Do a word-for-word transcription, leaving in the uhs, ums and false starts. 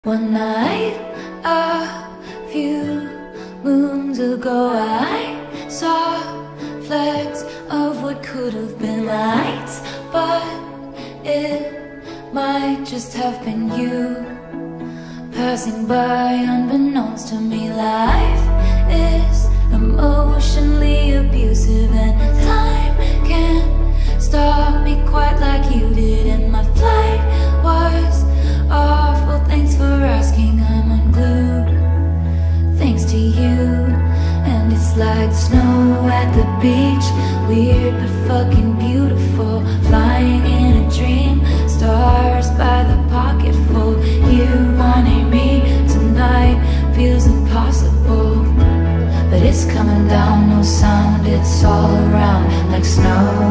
One night, a few moons ago, I saw flecks of what could have been lights, but it might just have been you passing by unbeknownst to me. Life is emotionally abusive, and time can't stop me quite like you did. And my flight was awful, thanks for asking. I'm unglued thanks to you. And it's like snow at the beach, weird but fucking beautiful, flying in a dream, stars by the pocketful. You wanting me tonight feels impossible, but it's coming down, no sound, it's all around like snow.